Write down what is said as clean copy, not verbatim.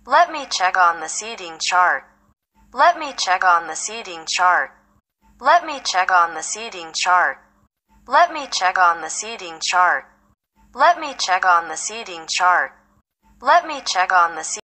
Let me check on the seating chart. Let me check on the seating chart. Let me check on the seating chart. Let me check on the seating chart. Let me check on the seating chart. Let me check on the